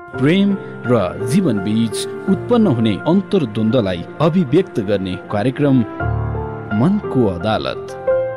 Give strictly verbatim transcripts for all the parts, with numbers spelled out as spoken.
प्रेम र जीवन बीच उत्पन्न हुने अन्तर्द्वन्द्वलाई अभिव्यक्त गर्ने कार्यक्रम मनको अदालत।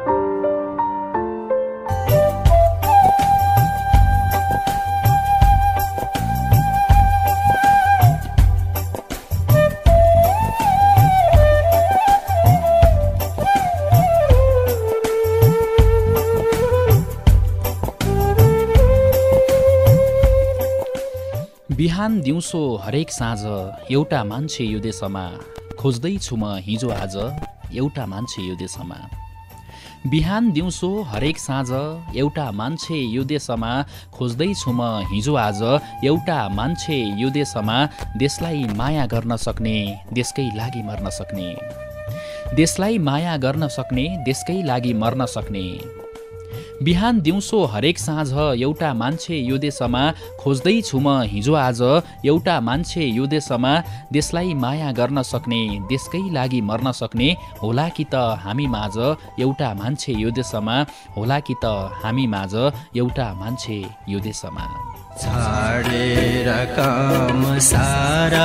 बिहान दिउँसो हरेक साँझ एउटा मान्छे यो देशमा खोज्दैछु म हिजो आज एउटा मान्छे यो देशमा। बिहान दिउँसो हरेक साँझ एउटा मान्छे यो देशमा खोज्दैछु म हिजो आज एउटा मान्छे यो देशमा। देशलाई माया गर्न सक्ने देशकै लागि मर्न सक्ने, देशलाई माया गर्न सक्ने देशकै लागि मर्न सक्ने। बिहान दिउँसो हरेक साँझ एउटा मान्छे यो देशमा खोज्दैछु म हिजो आज एउटा मान्छे यो देशमा। देशलाई माया गर्न सक्ने देशकै लागि मर्न सक्ने होला कि त हामी माझ एउटा मान्छे यो देशमा, होला कि त हामी माझ एउटा मान्छे यो देशमा। छाडेर काम सारा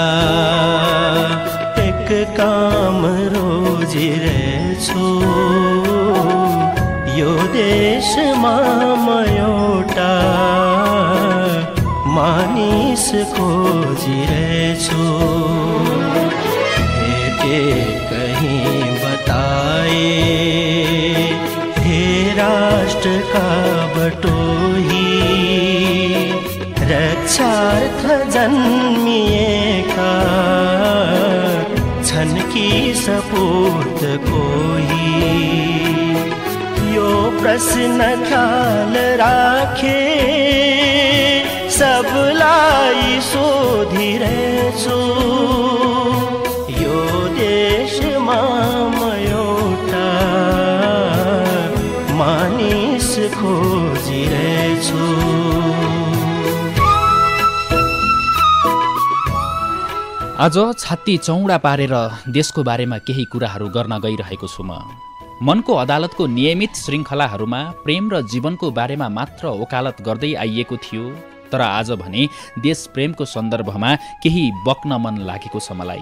एक काम रोजिरहेछु, यो देशमा म एउटा मानिस खोजिरहेछु। भेटे कहीं बताए हे राष्ट्रका बटोही, रक्षार्थ जन्मिएका छन् कि सपूत कोही। यो प्रश्न ख्याल राखे सबलाई सोधिरहेछु, यो देशमा म एउटा मानिस खोजिरहेछु। आज छाती चौडा पारेर देशको बारेमा केही कुराहरू गर्न गइरहेको छु म। मनको अदालतको नियमित श्रृङ्खलाहरूमा प्रेम र जीवनको बारेमा मात्र वकालत गर्दै आइएको थियो, तर आज भने देश प्रेमको सन्दर्भमा केही बक्न मन लागेको छ मलाई।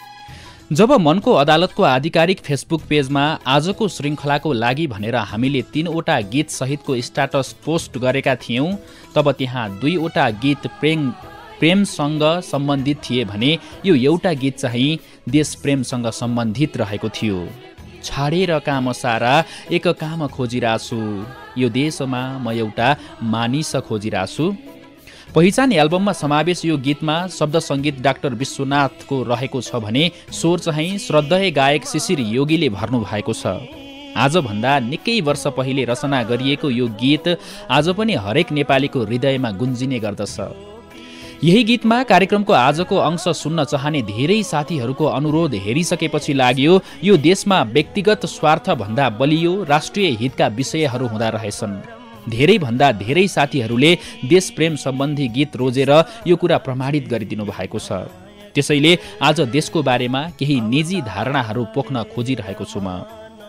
जब मनको अदालतको आधिकारिक फेसबुक पेजमा आजको श्रृङ्खलाको लागि भनेर हामीले तीनवटा गीत सहितको स्ट्याटस पोस्ट गरेका थियौँ, तब त्यहाँ दुईवटा गीत प्रेम प्रेमसँग सम्बन्धित थिए भने यो एउटा गीत चाहिँ देश प्रेमसँग सम्बन्धित रहेको थियो। छाडेर काम सारा एक काम खोजिरहेछु, यो देशमा म एउटा मानिस खोजिरहेछु। पहिचान एल्बममा समावेश यो गीतमा शब्द सङ्गीत डाक्टर विश्वनाथको रहेको छ भने स्वर चाहिँ श्रद्धेय गायक शिशिर योगीले भर्नु भएको छ। आजभन्दा निकै वर्ष पहिले रचना गरिएको यो गीत आज पनि हरेक नेपालीको हृदयमा गुन्जिने गर्दछ। यही गीतमा कार्यक्रमको आजको अंश सुन्न चाहने धेरै साथीहरूको अनुरोध हेरिसकेपछि लाग्यो यो देशमा व्यक्तिगत स्वार्थभन्दा बलियो राष्ट्रिय हितका विषयहरू हुँदा रहेछन्। धेरैभन्दा धेरै साथीहरूले देश प्रेम सम्बन्धी गीत रोजेर यो कुरा प्रमाणित गरिदिनु भएको छ। त्यसैले आज देशको बारेमा केही निजी धारणाहरू पोख्न खोजिरहेको छु म।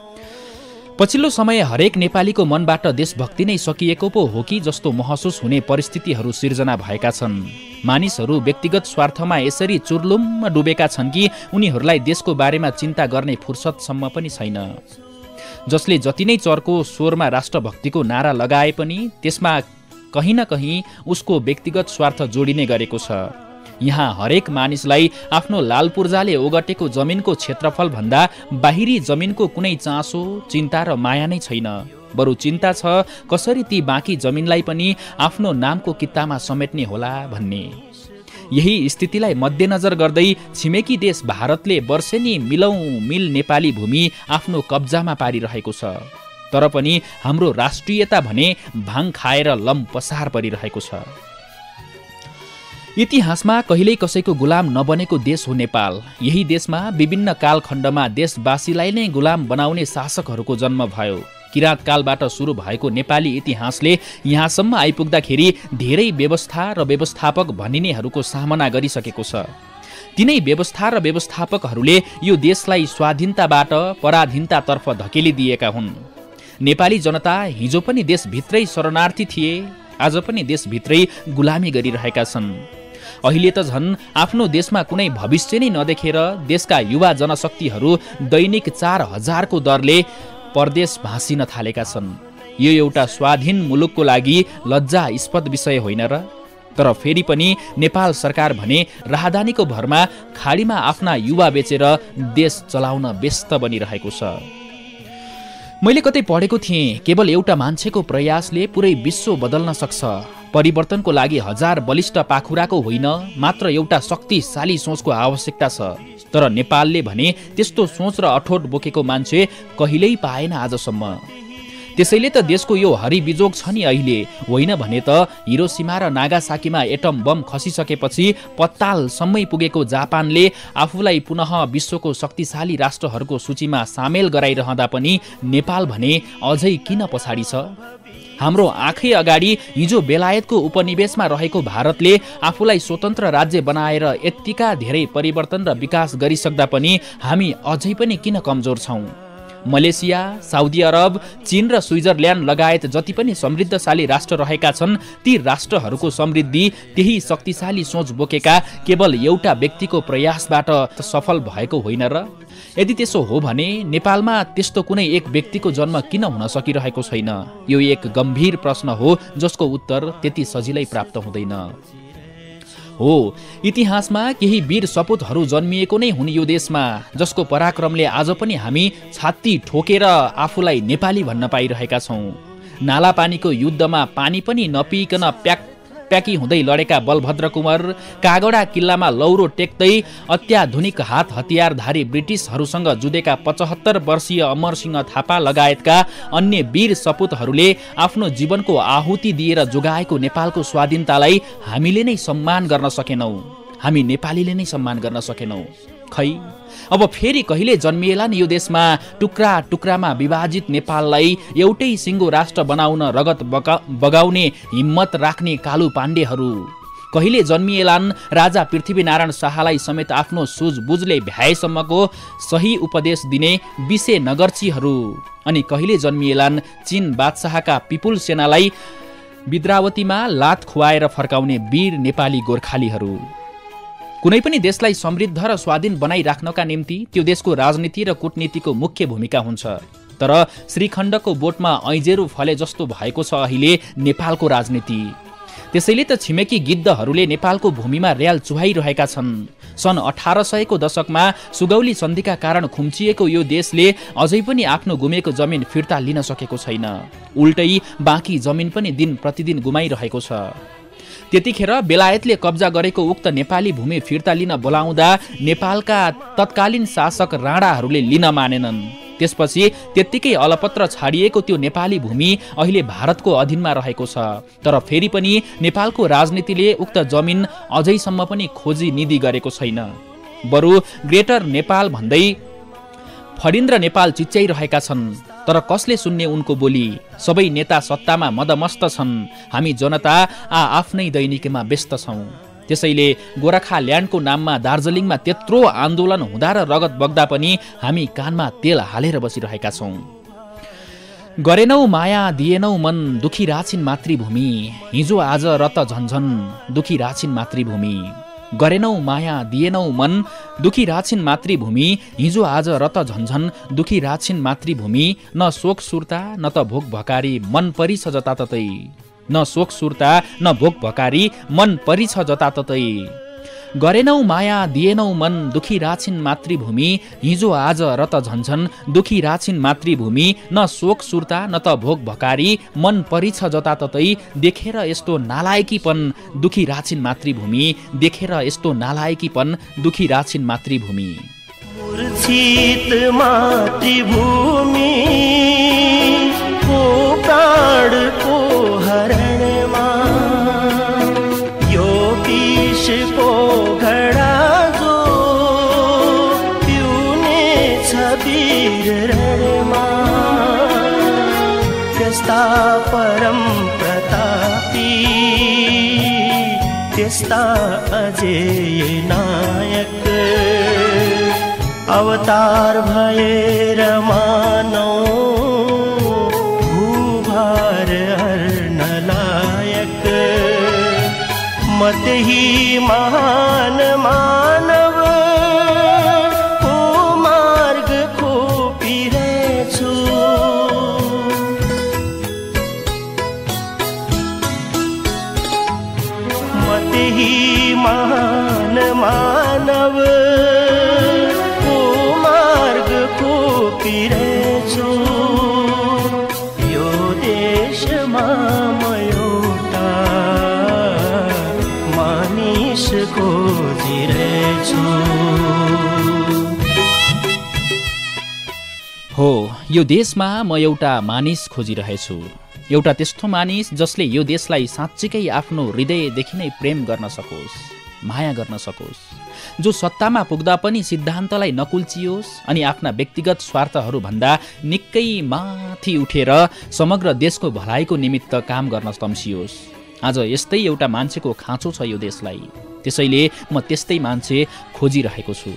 पछिल्लो समय हरेक नेपालीको मनबाट देशभक्ति नै सकिएको पो हो कि जस्तो महसुस हुने परिस्थितिहरू सिर्जना भएका छन्। मानिसहरू व्यक्तिगत स्वार्थमा यसरी चुर्लुममा डुबेका छन् कि उनीहरूलाई देशको बारेमा चिन्ता गर्ने फुर्सदसम्म पनि छैन। जसले जति नै चर्को स्वरमा राष्ट्रभक्तिको नारा लगाए पनि त्यसमा कहीँ न कहीँ उसको व्यक्तिगत स्वार्थ जोडिने गरेको छ। यहाँ हरेक मानिसलाई आफ्नो लाल पूर्जाले ओगटेको जमिनको क्षेत्रफल भन्दा बाहिरी जमिनको कुनै चासो, चिन्ता र माया नै छैन। बरु चिन्ता छ कसरी ती बाँकी जमिनलाई पनि आफ्नो नामको कित्तामा समेट्ने होला भन्ने। यही स्थितिलाई मध्यनजर गर्दै छिमेकी देश भारतले वर्षेनी मिलौं मिल नेपाली भूमि आफ्नो कब्जामा पारिरहेको छ। तर पनि हाम्रो राष्ट्रियता भने भाङ खाएर लम्पसार परिरहेको छ। इतिहासमा कहिल्यै कसैको गुलाम नबनेको देश हो नेपाल। यही देशमा विभिन्न कालखण्डमा देशवासीलाई नै गुलाम बनाउने शासकहरूको जन्म भयो। किराँत कालबाट सुरु भएको नेपाली इतिहासले यहाँसम्म आइपुग्दाखेरि धेरै व्यवस्था र व्यवस्थापक भनिनेहरूको सामना गरिसकेको छ। तिनै व्यवस्था र व्यवस्थापकहरूले यो देशलाई स्वाधीनताबाट पराधीनतातर्फ धकेलिदिएका हुन्। नेपाली जनता हिजो पनि देशभित्रै शरणार्थी थिए, आज पनि देशभित्रै गुलामी गरिरहेका छन्। अहिले त झन् आफ्नो देशमा कुनै भविष्य नै नदेखेर देशका युवा जनशक्तिहरू दैनिक चार हजारको दरले परदेश भाँसिन थालेका छन्। यो एउटा स्वाधीन मुलुकको लागि लज्जास्पद विषय होइन र? तर फेरि पनि नेपाल सरकार भने राहदानीको भरमा खाडीमा आफ्ना युवा बेचेर देश चलाउन व्यस्त बनिरहेको छ। मैले कतै पढेको थिएँ, केवल एउटा मान्छेको प्रयासले पुरै विश्व बदल्न सक्छ। परिवर्तनको लागि हजार बलिष्ठ पाखुराको होइन, मात्र एउटा शक्तिशाली सोचको आवश्यकता छ। तर नेपालले भने त्यस्तो सोच र अठोट बोकेको मान्छे कहिल्यै पाएन आजसम्म। त्यसैले त देशको यो हरिबिजोग छ नि अहिले, होइन भने त हिरोसिमा र नागासाकीमा एटम बम खसिसकेपछि पत्तालसम्मै पुगेको जापानले आफूलाई पुनः विश्वको शक्तिशाली राष्ट्रहरूको सूचीमा सामेल गराइरहँदा पनि नेपाल भने अझै किन पछाडि छ? हाम्रो आँखै अगाडि हिजो बेलायतको उपनिवेशमा रहेको भारतले आफूलाई स्वतन्त्र राज्य बनाएर यत्तिका धेरै परिवर्तन र विकास गरिसक्दा पनि हामी अझै पनि किन कमजोर छौँ? मलेसिया, साउदी अरब, चीन र स्विजरल्यान्ड लगायत जति पनि समृद्धशाली राष्ट्र रहेका छन्, ती राष्ट्रहरूको समृद्धि त्यही शक्तिशाली सोच बोकेका केवल एउटा व्यक्तिको प्रयासबाट सफल भएको होइन र? यदि त्यसो हो भने नेपालमा त्यस्तो कुनै एक व्यक्तिको जन्म किन हुन सकिरहेको छैन? यो एक गम्भीर प्रश्न हो जसको उत्तर त्यति सजिलै प्राप्त हुँदैन। हो, इतिहासमा केही वीर सपुतहरू जन्मिएको नै हुन् यो देशमा, जसको पराक्रमले आज पनि हामी छाती ठोकेर आफूलाई नेपाली भन्न पाइरहेका छौँ। नाला पानीको युद्धमा पानी पनि नपिइकन प्याक प्याकी हुँदै लडेका बलभद्र कुँवर, कागडा किल्लामा लौरो टेक्दै अत्याधुनिक हात हतियारधारी ब्रिटिसहरूसँग जुधेका पचहत्तर वर्षीय अमरसिंह थापा लगायतका अन्य वीर सपुतहरूले आफ्नो जीवनको आहुति दिएर जोगाएको नेपालको स्वाधीनतालाई हामीले नै सम्मान गर्न सकेनौँ। हामी नेपालीले नै सम्मान गर्न सकेनौँ। खै अब फेरि कहिले जन्मिएला नि यो देशमा टुक्रा टुक्रामा विभाजित नेपाललाई एउटै सिङ्गो राष्ट्र बनाउन रगत बगा बगाउने हिम्मत राख्ने कालु पाण्डेहरू? कहिले जन्मिएलान् राजा पृथ्वीनारायण शाहलाई समेत आफ्नो सुझबुझले भ्याएसम्मको सही उपदेश दिने विषे नगर्चीहरू? अनि कहिले जन्मिएलान् चीन बादशाहका पिपुल सेनालाई बिद्रावतीमा लात खुवाएर फर्काउने वीर नेपाली गोर्खालीहरू? कुनै पनि देशलाई समृद्ध र स्वाधीन बनाइराख्नका निम्ति त्यो देशको राजनीति र कूटनीतिको मुख्य भूमिका हुन्छ। तर श्रीखण्डको बोटमा ऐजेरो फले जस्तो भएको छ अहिले नेपालको राजनीति। त्यसैले त छिमेकी गिद्धहरूले नेपालको भूमिमा र्याल चुहाइरहेका छन्। सन् अठार सयको दशकमा सुगौली सन्धिका कारण खुम्चिएको यो देशले अझै पनि आफ्नो गुमेको जमिन फिर्ता लिन सकेको छैन। उल्टै बाँकी जमिन पनि दिन प्रतिदिन गुमाइरहेको छ। त्यतिखेर बेलायतले कब्जा गरेको उक्त नेपाली भूमि फिर्ता लिन बोलाउँदा नेपालका तत्कालीन शासक राणाहरूले लिन मानेनन्। त्यसपछि त्यत्तिकै अलपत्र छाडिएको त्यो नेपाली भूमि अहिले भारतको अधीनमा रहेको छ। तर फेरि पनि नेपालको राजनीतिले उक्त जमिन अझैसम्म पनि खोजी निधि गरेको छैन। बरु ग्रेटर नेपाल भन्दै फरिन्द्र नेपाल चिच्याइरहेका छन्। तर कसले सुन्ने उनको बोली? सबै नेता सत्तामा मदमस्त छन्। हामी जनता आ आफ्नै दैनिकीमा व्यस्त छौँ। त्यसैले गोरखाल्यान्डको नाममा दार्जिलिङमा त्यत्रो आन्दोलन हुँदा र रगत बग्दा पनि हामी कानमा तेल हालेर बसिरहेका छौँ। गरेनौ माया दिएनौ मन दुखी राछिन मातृभूमि, हिजो आज रत झन्झन दुखी राछिन मातृभूमि। गरेनौ माया दिएनौ मन दुखी राछिन मातृभूमि, हिजो आज रत झन्झन दुखी राछिन मातृभूमि। न शोक सुर्ता न त भोक भकारी मन परी छ जताततै, न शोक सुर्ता न भोक भकारी मन परी छ जताततै। गरेनौ माया दिएनौ मन दुखी राछिन मातृभूमि, हिजो आज रत झन्झन दुखी राछिन मातृभूमि। न शोक सुर्ता न त भोक भकारी मन परी छ जताततै। देखेर यस्तो नालायकीपन दुखी राछिन मातृभूमि, देखेर यस्तो नालायकीपन दुखी राछिन मातृभूमि। मूर्छित मातृभूमि को प्राणको हरणमा, यो विषको घडा जो पिउने छ वीर रणमा। त्यस्ता परम प्रतापी त्यस्ता अजेय नायक अवतार भएर मानौ भूभार हर्न लायक। म त्यही महान मानव को मार्ग खोपिरहेछु म त्यही महान मानव को मार्ग खोपिरहेछु यो देशमा म एउटा मानिस खोजिरहेछु हो यो देशमा म एउटा मानिस खोजिरहेछु एउटा त्यस्तो मानिस जसले यो देशलाई साँच्चीकै आफ्नो हृदयदेखि नै प्रेम गर्न सकोस् माया गर्न सकोस् जो सत्तामा पुग्दा पनि सिद्धान्तलाई नकुल्चियोस् अनि आफ्ना व्यक्तिगत स्वार्थहरूभन्दा निकै माथि उठेर समग्र देशको भलाइको निमित्त काम गर्न तम्सियोस् आज यस्तै एउटा मान्छेको खाँचो छ यो देशलाई त्यसैले म त्यस्तै मान्छे खोजिरहेको छु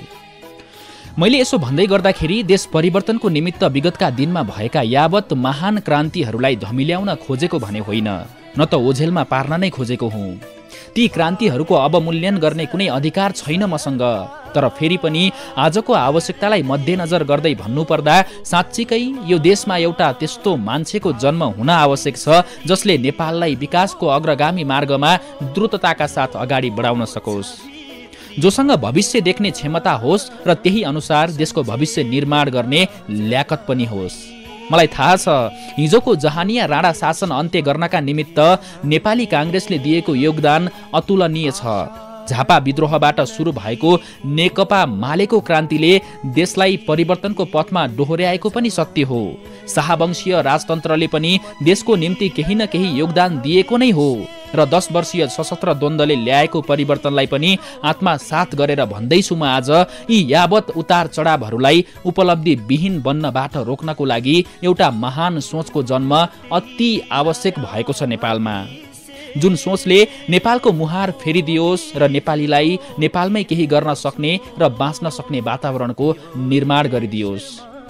मैले यसो भन्दै गर्दाखेरि देश परिवर्तनको निमित्त विगतका दिनमा भएका यावत महान क्रान्तिहरूलाई धमिल्याउन खोजेको भने होइन न त ओझेलमा पार्न नै खोजेको हुँ ती क्रान्तिहरूको अवमूल्यन गर्ने कुनै अधिकार छैन मसँग तर फेरि पनि आजको आवश्यकतालाई मध्यनजर गर्दै भन्नुपर्दा साँच्चीकै यो देशमा एउटा त्यस्तो मान्छेको जन्म हुन आवश्यक छ जसले नेपाललाई विकासको अग्रगामी मार्गमा द्रुतताका साथ अगाडि बढाउन सकोस् जोसँग भविष्य देख्ने क्षमता होस् र त्यही अनुसार देशको भविष्य निर्माण गर्ने ल्याकत पनि होस् मलाई थाहा छ हिजोको जहानिया राणा शासन अन्त्य गर्नका निमित्त नेपाली कांग्रेसले दिएको योगदान अतुलनीय छ झापा विद्रोहबाट सुरु भएको नेकपा मालेको क्रान्तिले देशलाई परिवर्तनको पथमा डोहोर्याएको पनि सत्य हो शाहवंशीय राजतन्त्रले पनि देशको निम्ति केही न केही योगदान दिएको नै हो र दस वर्षीय सशस्त्र द्वन्द्वले ल्याएको परिवर्तनलाई पनि आत्मसात गरेर भन्दैछु म आज यी यावत उतार चढावहरूलाई उपलब्धि विहीन बन्नबाट रोक्नको लागि एउटा महान सोचको जन्म अति आवश्यक भएको छ नेपालमा जुन सोचले नेपालको मुहार फेरिदियोस् र नेपालीलाई नेपालमै केही गर्न सक्ने र बाँच्न सक्ने वातावरणको निर्माण गरिदियोस्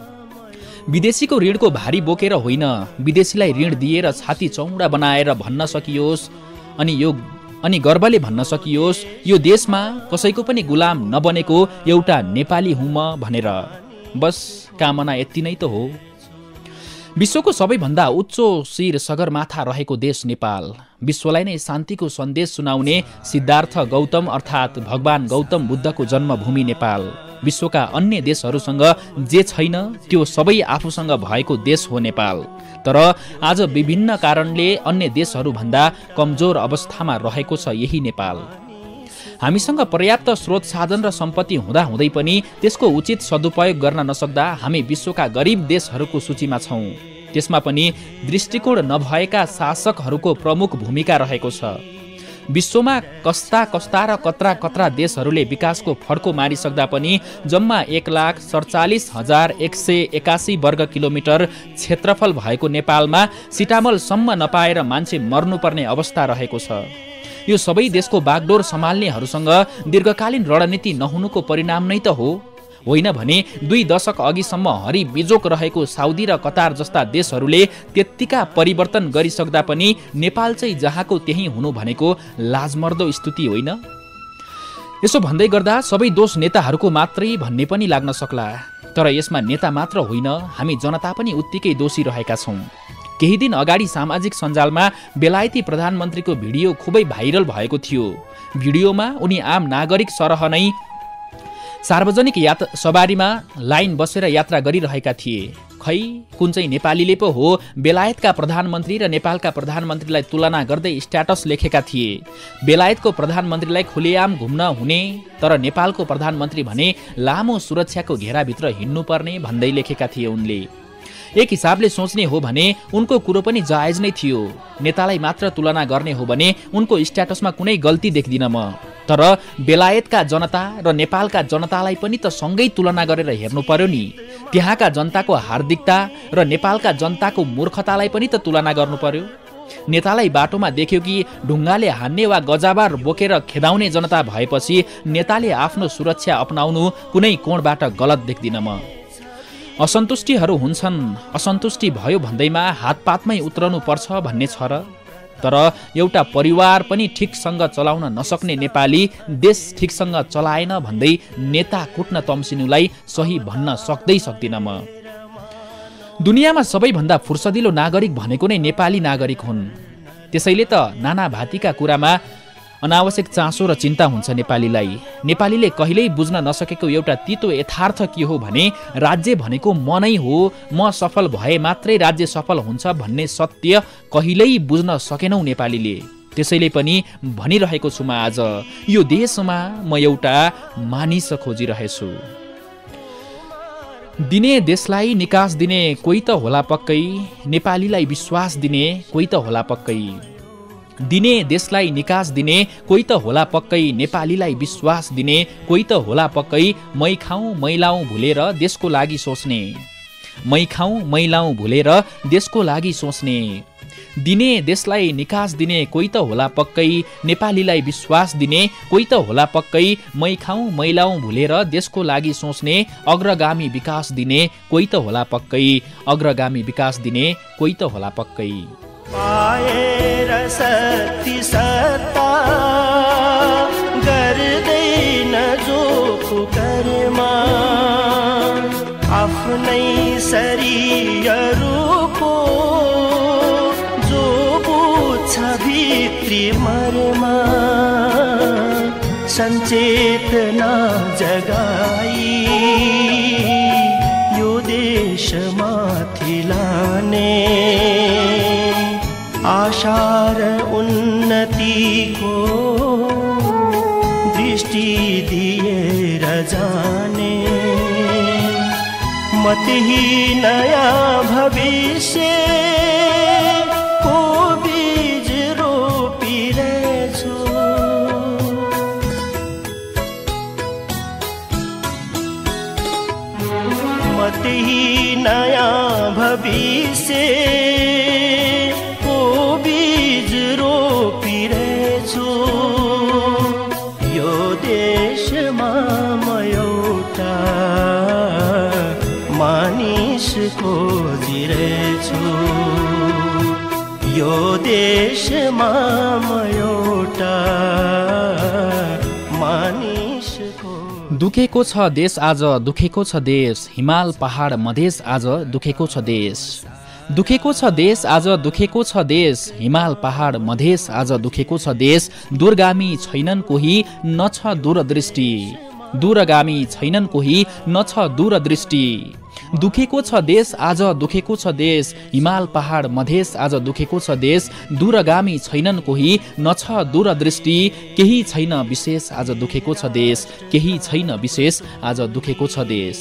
विदेशीको ऋणको भारी बोकेर होइन विदेशीलाई ऋण दिएर छाती चौडा बनाएर भन्न सकियोस् अनि यो अनि गर्वले भन्न सकियोस् यो देशमा कसैको पनि गुलाम नबनेको एउटा नेपाली हुँ म भनेर बस कामना यति नै त हो विश्वको सबैभन्दा उच्चो शिर सगरमाथा रहेको देश नेपाल विश्वलाई नै शान्तिको सन्देश सुनाउने सिद्धार्थ गौतम अर्थात् भगवान गौतम बुद्धको जन्मभूमि नेपाल विश्वका अन्य देशहरूसँग जे छैन त्यो सबै आफूसँग भएको देश हो नेपाल तर आज विभिन्न कारणले अन्य देशहरूभन्दा कमजोर अवस्थामा रहेको छ यही नेपाल हामीसँग पर्याप्त स्रोत साधन र सम्पत्ति हुँदाहुँदै पनि त्यसको उचित सदुपयोग गर्न नसक्दा हामी विश्वका गरिब देशहरूको सूचीमा छौं त्यसमा पनि दृष्टिकोण नभएका शासकहरूको प्रमुख भूमिका रहेको छ विश्वमा कस्ता कस्ता र कत्रा कत्रा देशहरूले विकासको फड्को मारिसक्दा पनि जम्मा एक लाख सडचालिस हजार एक सय एकासी वर्ग किलोमिटर क्षेत्रफल भएको नेपालमा सिटामलसम्म नपाएर मान्छे मर्नुपर्ने अवस्था रहेको छ यो सबै देशको बागडोर सम्हाल्नेहरूसँग दीर्घकालीन रणनीति नहुनुको परिणाम नै त हो होइन भने दुई दशक अघिसम्म हरिबिजोक रहेको साउदी र कतार जस्ता देशहरूले त्यत्तिका परिवर्तन गरिसक्दा पनि नेपाल चाहिँ जहाँको त्यही हुनु भनेको लाजमर्दो स्थिति होइन यसो भन्दै गर्दा सबै दोष नेताहरूको मात्रै भन्ने पनि लाग्न सक्ला तर यसमा नेता मात्र होइन हामी जनता पनि उत्तिकै दोषी रहेका छौं केही दिन अगाडि सामाजिक सञ्जालमा बेलायती प्रधानमन्त्रीको भिडियो खुबै भाइरल भएको थियो भिडियोमा उनी आम नागरिक सरह नै सार्वजनिक यात्रा सवारीमा लाइन बसेर यात्रा गरिरहेका थिए खै कुन चाहिँ नेपालीले पो हो बेलायतका प्रधानमन्त्री र नेपालका प्रधानमन्त्रीलाई तुलना गर्दै स्ट्याटस लेखेका थिए बेलायतको प्रधानमन्त्रीलाई खुलेआम घुम्न हुने तर नेपालको प्रधानमन्त्री भने लामो सुरक्षाको घेराभित्र हिँड्नुपर्ने भन्दै लेखेका थिए उनले एक हिसाबले सोच्ने हो भने उनको कुरो पनि जायज नै थियो नेतालाई मात्र तुलना गर्ने हो भने उनको स्ट्याटसमा कुनै गल्ती देख्दिन म तर बेलायतका जनता र नेपालका जनतालाई पनि त सँगै तुलना गरेर हेर्नु पर्यो नि त्यहाँका जनताको हार्दिकता र नेपालका जनताको मूर्खतालाई पनि त तुलना गर्नु पर्यो नेतालाई बाटोमा देख्यो कि ढुङ्गाले हान्ने वा गजाबार बोकेर खेदाउने जनता भएपछि नेताले आफ्नो सुरक्षा अपनाउनु कुनै कोणबाट गलत देख्दिन म असन्तुष्टिहरू हुन्छन् असन्तुष्टि भयो भन्दैमा हातपातमै उत्रनु पर्छ भन्ने छ र तर एउटा परिवार पनि ठिकसँग चलाउन नसक्ने नेपाली देश ठिकसँग चलाएन भन्दै नेता कुट्न तम्सिनुलाई सही भन्न सक्दै सक्दिन म। दुनियाँमा सबैभन्दा फुर्सदिलो नागरिक भनेको नै नेपाली नागरिक हुन्। त्यसैले त नाना भातीका कुरामा अनावश्यक चासो र चिन्ता हुन्छ नेपालीलाई। नेपालीले कहिल्यै बुझ्न नसकेको एउटा तितो यथार्थ के हो भने राज्य भनेको म नै हो, म सफल भए मात्रै राज्य सफल हुन्छ भन्ने सत्य कहिल्यै बुझ्न सकेनौ नेपालीले। त्यसैले पनि भनिरहेको छु म आज, यो देशमा म एउटा मानिस खोजिरहेछु। दिने देशलाई निकास दिने कोही त होला पक्कै, नेपालीलाई विश्वास दिने कोही त होला पक्कै। दिने देशलाई निकास दिने कोही त होला पक्कै, नेपालीलाई विश्वास दिने कोही त होला पक्कै। मै खाउँ मैलाउँ भुलेर देशको लागि सोच्ने, मै खाउँ मैलाउँ भुलेर देशको लागि सोच्ने। दिने देशलाई निकास दिने कोही त होला पक्कै, नेपालीलाई विश्वास दिने कोही त होला पक्कै। मै खाउँ मैलाउँ भुलेर देशको लागि सोच्ने, अग्रगामी विकास दिने कोही त होला पक्कै, अग्रगामी विकास दिने कोही त होला पक्कै। पाएर सती सत्ता गर्दैन जो कर्मा, आफ्नै शरीरको जो बुझ्छ भित्री मर्मा, सञ्चेतना जगाई यो देशमाथि लाने, आशा र उन्नतिको दृष्टि दिएर जाने, म त्यही नयाँ भविष्यको बीज रोपिरहेछु। म त्यही नयाँ भविष्य बीज रोपिरहेछु। यो देशमा म एउटा मानिस खोजिरहेछु। यो देशमा म एउटा मानिस खोजिरहेछु। दुखेको छ देश आज, दुखेको छ देश, हिमाल पहाड मधेस आज दुखेको छ देश। दुखेको छ देश आज, दुखेको छ देश, हिमाल पहाड मधेस आज दुखेको छ देश। दूरगामी छैनन् कोही न छ दूरदृष्टि, दूरगामी छैनन् कोही न छ दूरदृष्टि। दुखेको छ देश आज, दुखेको छ देश, हिमाल पहाड मधेस आज दुखेको छ देश। दूरगामी छैनन् कोही न छ दूरदृष्टि, केही छैन विशेष आज दुखेको छ देश, केही छैन विशेष आज दुखेको छ देश।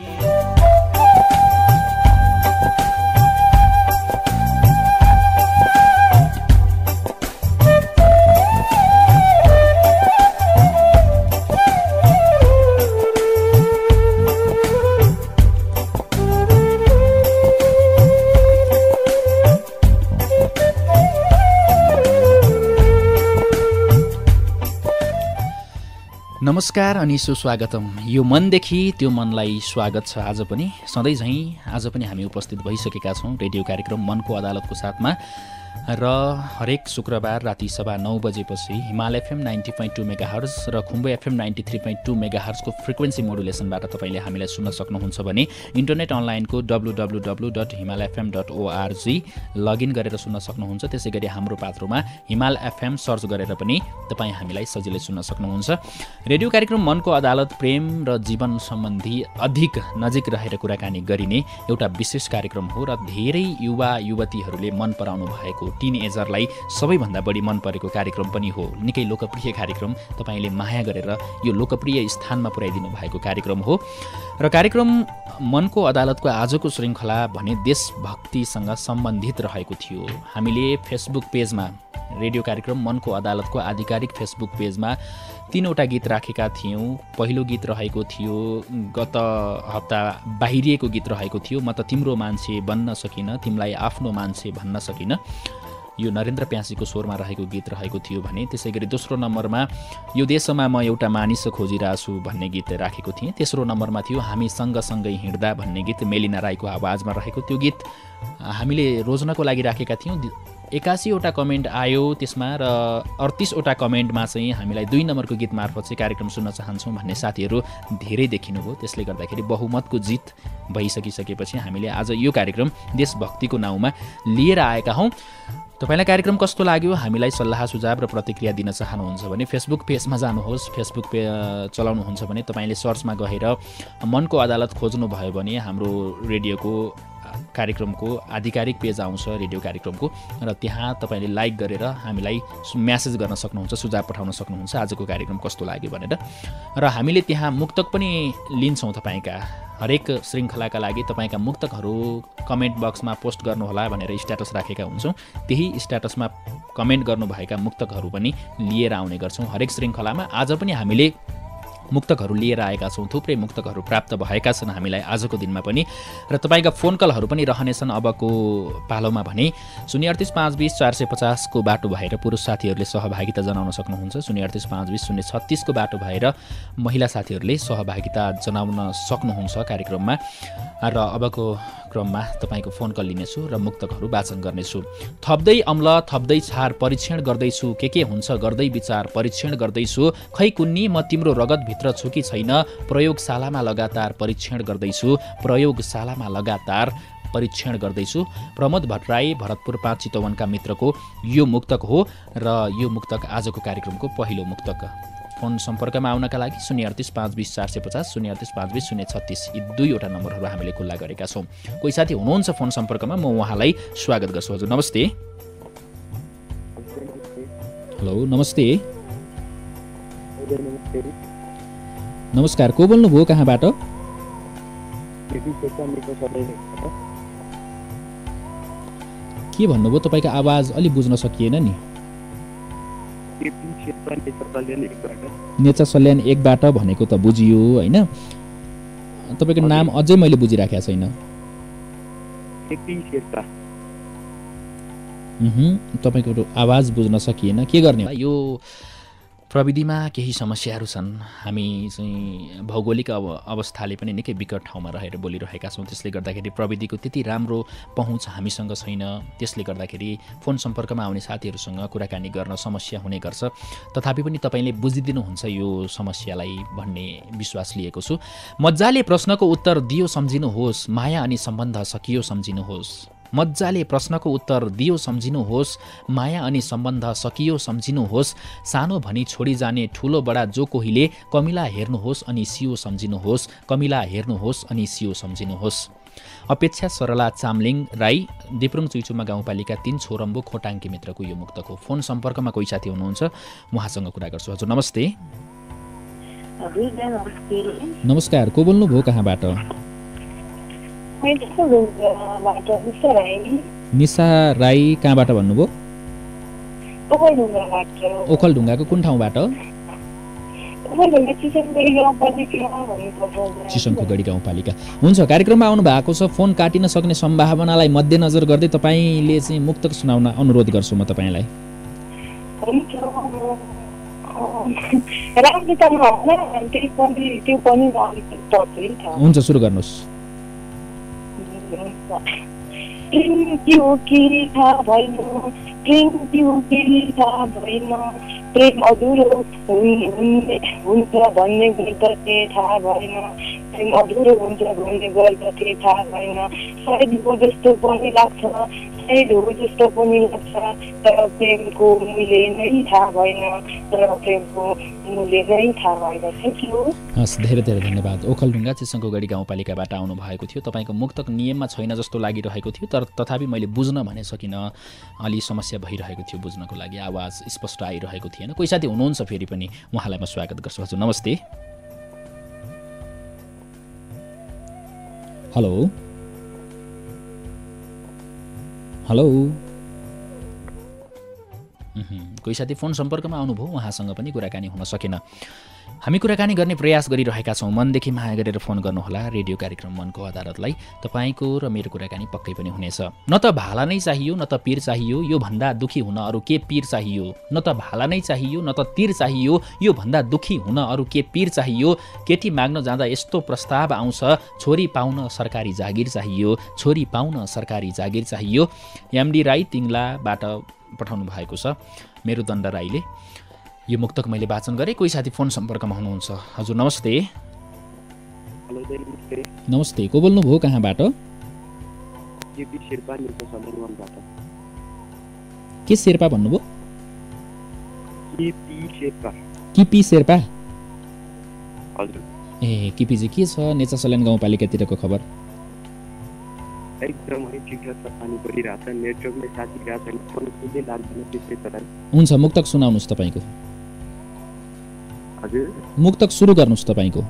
नमस्कार अनि सुस्वागतम। यो मनदेखि त्यो मनलाई स्वागत छ। आज पनि सधैँ झैँ आज पनि हामी उपस्थित भइसकेका छौँ रेडियो कार्यक्रम मनको अदालतको साथमा र हरेक शुक्रबार राति सभा नौ बजेपछि Himal FM ninety point two megahertz र Khumbu FM ninety three point two mega हर्जको फ्रिक्वेन्सी मोडुलेसनबाट तपाईँले हामीलाई सुन्न सक्नुहुन्छ भने इन्टरनेट अनलाइनको W W W dot Himal FM dot ORG login गरेर सुन्न सक्नुहुन्छ। त्यसै गरी हाम्रो पात्रोमा हिमाल एफएम सर्च गरेर पनि तपाईँ हामीलाई सजिलै सुन्न सक्नुहुन्छ। रेडियो कार्यक्रम मनको अदालत प्रेम र जीवन सम्बन्धी अधिक नजिक रहेर कुराकानी गरिने एउटा विशेष कार्यक्रम हो र धेरै युवा युवतीहरूले मन पराउनु भएको टिनएजरलाई सबैभन्दा बढी मन परेको कार्यक्रम पनि हो। निकै लोकप्रिय कार्यक्रम, तपाईँले माया गरेर यो लोकप्रिय स्थानमा पुर्याइदिनु भएको कार्यक्रम हो। र कार्यक्रम मनको अदालतको आजको श्रृङ्खला भने देशभक्तिसँग सम्बन्धित रहेको थियो। हामीले फेसबुक पेजमा रेडियो कार्यक्रम मनको अदालतको आधिकारिक फेसबुक पेजमा तीनवटा गीत राखेका थियौँ। पहिलो गीत रहेको थियो गत हप्ता बाहिरिएको गीत रहेको थियो म त तिम्रो मान्छे बन्न सकिन, तिमीलाई आफ्नो मान्छे भन्न सकिन। यो नरेन्द्र प्यासीको स्वरमा रहेको गीत रहेको थियो भने त्यसै गरी दोस्रो नम्बरमा यो देशमा म एउटा मानिस खोजिरहेछु भन्ने गीत राखेको थिएँ। तेस्रो नम्बरमा थियो हामी सँगसँगै हिँड्दा भन्ने गीत मेलिना राईको आवाजमा रहेको त्यो गीत हामीले रोज्नको लागि राखेका थियौँ। एकासीवटा कमेन्ट आयो त्यसमा र अडतिसवटा कमेन्टमा चाहिँ हामीलाई दुई नम्बरको गीत मार्फत चाहिँ कार्यक्रम सुन्न चाहन्छौँ भन्ने साथीहरू धेरै देखिनुभयो। त्यसले गर्दाखेरि बहुमतको जित भइसकिसकेपछि हामीले आज यो कार्यक्रम देशभक्तिको नाउँमा लिएर आएका हौँ। तपाईँलाई कार्यक्रम कस्तो लाग्यो, हामीलाई सल्लाह सुझाव र प्रतिक्रिया दिन चाहनुहुन्छ भने फेसबुक पेजमा जानुहोस्। फेसबुक पे चलाउनुहुन्छ भने तपाईँले सर्चमा गएर मनको अदालत खोज्नुभयो भने हाम्रो रेडियोको कार्यक्रमको आधिकारिक पेज आउँछ रेडियो कार्यक्रमको, र त्यहाँ तपाईँले लाइक गरेर हामीलाई म्यासेज गर्न सक्नुहुन्छ, सुझाव पठाउन सक्नुहुन्छ आजको कार्यक्रम कस्तो लाग्यो भनेर। र हामीले त्यहाँ मुक्तक पनि लिन्छौँ तपाईँका हरेक श्रृङ्खलाका लागि। तपाईँका मुक्तकहरू कमेन्ट बक्समा पोस्ट गर्नुहोला भनेर स्ट्याटस राखेका हुन्छौँ। त्यही स्ट्याटसमा कमेन्ट गर्नुभएका मुक्तकहरू पनि लिएर आउने गर्छौँ हरेक श्रृङ्खलामा। आज पनि हामीले मुक्तकहरू लिएर आएका छौँ। थुप्रै मुक्तकहरू प्राप्त भएका छन् हामीलाई आजको दिनमा पनि, र तपाईँका फोन कलहरू पनि रहनेछन् अबको पालोमा भने शून्य अडतिस पाँच बिस चार सय पचासको बाटो भएर पुरुष साथीहरूले सहभागिता जनाउन सक्नुहुन्छ। शून्य अडतिस पाँच बिस शून्य छत्तिसको बाटो भएर महिला साथीहरूले सहभागिता जनाउन सक्नुहुन्छ कार्यक्रममा। र अबको क्रममा तपाईँको फोन कल लिनेछु र मुक्तकहरू वाचन गर्नेछु। थप्दै अम्ल थप्दै छार परीक्षण गर्दैछु, के के हुन्छ गर्दै विचार परीक्षण गर्दैछु, खै कुन्नी म तिम्रो रगतभित्र छु कि छैन, प्रयोगशालामा लगातार परीक्षण गर्दैछु, प्रयोगशालामा लगातार परीक्षण गर्दैछु। प्रमोद भट्टराई भरतपुर पाँच चितवनका मित्रको यो मुक्तक हो र यो मुक्तक आजको कार्यक्रमको पहिलो मुक्तक। फोन सम्पर्कमा आउनका लागि शून्य अडतिस पाँच बिस चार सय पचास शून्य अडतिस पाँच बिस शून्य छत्तिस यी दुईवटा नम्बरहरू हामीले खुल्ला गरेका छौँ। कोही साथी हुनुहुन्छ फोन सम्पर्कमा, म उहाँलाई स्वागत गर्छु। हजुर नमस्ते। हेलो नमस्ते। नमस्कार, को बोल्नुभयो, कहाँबाट? के भन्नुभयो? तपाईँको आवाज अलि बुझ्न सकिएन नि। नेचा सल्यान एकबाट भनेको त बुझियो होइन, तपाईँको नाम अझै मैले बुझिराखेको छैन। तपाईँको आवाज बुझ्न सकिएन, के गर्ने? यो प्रविधिमा केही समस्याहरू छन्। हामी चाहिँ भौगोलिक अब अवस्थाले पनि निकै विकट ठाउँमा रहेर बोलिरहेका छौँ। त्यसले गर्दाखेरि प्रविधिको त्यति राम्रो पहुँच हामीसँग छैन। त्यसले गर्दाखेरि फोन सम्पर्कमा आउने साथीहरूसँग कुराकानी गर्न समस्या हुने गर्छ। तथापि पनि तपाईँले बुझिदिनुहुन्छ यो समस्यालाई भन्ने विश्वास लिएको छु। मजाले प्रश्नको उत्तर दियो सम्झिनुहोस्, माया अनि सम्बन्ध सकियो सम्झिनुहोस्। मजाले प्रश्नको उत्तर दियो सम्झिनुहोस्, माया अनि सम्बन्ध सकियो सम्झिनुहोस्। सानो भनी छोडी जाने ठुलो बडा जो कोहीले, कमिला हेर्नुहोस् अनि सियो सम्झिनुहोस्, कमिला हेर्नुहोस् अनि सियो सम्झिनुहोस्। अपेक्षा सरला चामलिङ राई दिप्रुङ चुइचुमा गाउँपालिका तीन छोरम्बु खोटाङ्की मित्रको यो मुक्तक हो। फोन सम्पर्कमा कोही साथी हुनुहुन्छ, उहाँसँग कुरा गर्छु। हजुर नमस्ते। नमस्कार, को बोल्नुभयो, कहाँबाट? निशा राई, कहाँबाट भन्नुभयो? ओखलढुङ्गाको कुन ठाउँबाट? चिसङखगढी गाउँपालिका। हुन्छ, कार्यक्रममा आउनु भएको छ। फोन काटिन सक्ने सम्भावनालाई मध्यनजर गर्दै तपाईँले चाहिँ मुक्तक सुनाउन अनुरोध गर्छु म तपाईँलाई। हुन्छ, सुरु गर्नुहोस्। प्रेम त्यो के थाहा भएन, प्रेम त्यो के थाहा भएन, प्रेम अधुरो हुन्छ भन्ने गर्दथे थाहा भएन, प्रेम अधुरो हुन्छ भन्ने गर्दथे थाहा भएन। सायद हो जस्तो पनि लाग्छ, सायद हो जस्तो पनि लाग्छ, तर प्रेमको मूल्य नै थाहा भएन, तर प्रेमको मूल्य नै थाहा भएन। Thank you. हस्, धेरै धेरै धन्यवाद। ओखलढुङ्गा चिसङखगढी गाउँपालिकाबाट आउनु भएको थियो। तपाईँको मुक्तक नियममा छैन जस्तो लागिरहेको थियो, तर तथापि मैले बुझ्न भने सकिनँ। अलि समस्या भइरहेको थियो बुझ्नको लागि, आवाज स्पष्ट आइरहेको थिएन। कोही साथी हुनुहुन्छ फेरि पनि, उहाँलाई म स्वागत गर्छु। हजुर नमस्ते। हेलो हेलो कोही साथी फोन सम्पर्कमा आउनुभयो, उहाँसँग पनि कुराकानी हुन सकेन। हामी कुराकानी गर्ने प्रयास गरिरहेका छौँ। मनदेखि माया गरेर फोन गर्नुहोला रेडियो कार्यक्रम मनको अदालतलाई। तपाईँको र मेरो कुराकानी पक्कै पनि हुनेछ। न त भाला नै चाहियो न त पीर चाहियो, यो भन्दा दुखी हुन अरू के पीर चाहियो। न त भाला नै चाहियो न त तीर चाहियो, यो भन्दा दुखी हुन अरू के पीर चाहियो। केटी माग्न जाँदा यस्तो प्रस्ताव आउँछ, छोरी पाउन सरकारी जागिर चाहियो, छोरी पाउन सरकारी जागिर चाहियो। एमडी राई तिङ्लाबाट पठाउनु भएको छ मेरुदण्ड राईले। यो मुक्तक मैले वाचन गरेँ। कोही साथी फोन सम्पर्कमा हुनुहुन्छ। हजुर नमस्ते। नमस्ते, को बोल्नुभयो, कहाँबाट? के शेर्पा भन्नुभयो? किपी शेर्पा। ए किपीजी के छ नेचा सल्यान गाउँपालिकातिरको खबर? एकदमै ठिक छ, पानी परिरहेछ, नेटवर्कले साथ दिइरहेछ, फोन कुनै लाग्दैन त्यसै तरह। हुन्छ, मुक्तक सुनाउनुहोस् तपाईँको। हजुर, मुक्तक सुरु गर्नुहोस् तपाईँको।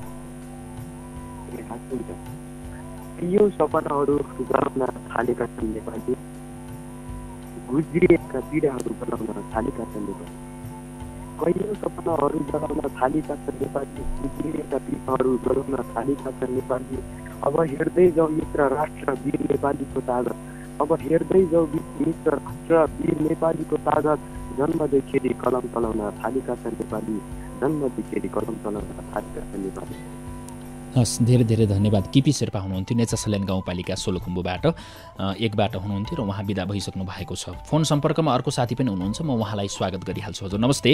यो सपनाहरू गराउन थालेका छन् नेपाली, गुज्रिएका पीडाहरू बनाउन थालेका छन् नेपाली। कैयौँ सपनाहरू जगाउन थालेका छन् नेपाली, गुज्रिएका पीडाहरू गराउन थालेका छन् नेपाली। अब हेर्दै जाउँ मित्र राष्ट्र वीर नेपालीको तागत, अब हेर्दै जाउँ मित्र राष्ट्र वीर नेपालीको तागत। जन्मदेखि कलम चलाउन थालेका छन् नेपाली, जन्मदेखि कलम चलाउन थालेका छन् नेपाली। हस्, धेरै धेरै धन्यवाद। किपी शेर्पा हुनुहुन्थ्यो नेचा सल्यान गाउँपालिका सोलुखुम्बुबाट एकबाट हुनुहुन्थ्यो र उहाँ बिदा भइसक्नु भएको छ। फोन सम्पर्कमा अर्को साथी पनि हुनुहुन्छ, म उहाँलाई स्वागत गरिहाल्छु। हजुर नमस्ते।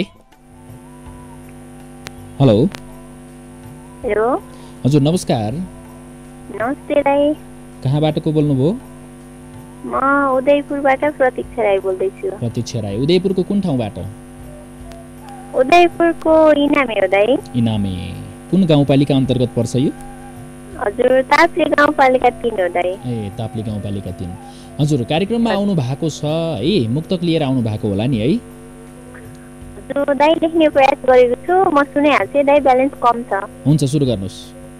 हेलो। हेलो। हजुर नमस्कार। नमस्ते राई। कहाँबाट को बोल्नुभयो? म उदयपुरबाट प्रतीक्षा राई बोल्दैछु। प्रतीक्षा राई, उदयपुरको कुन ठाउँबाट? उदयपुरको इनामे हो दाइ। इनामे कुन गाउँपालिका अन्तर्गत पर्छ यो? हजुर, ताप्ले गाउँपालिका तीन हो दाइ। ए ताप्ले गाउँपालिका तीन। हजुर, कार्यक्रममा आउनु भएको छ है, मुक्तक लिएर आउनु भएको होला नि है? हजुर दाइ, लेख्ने प्रयास गरेको छु, म सुनाइहाल्छु दाइ, ब्यालेन्स कम छ। हुन्छ, सुरु गर्नुहोस्।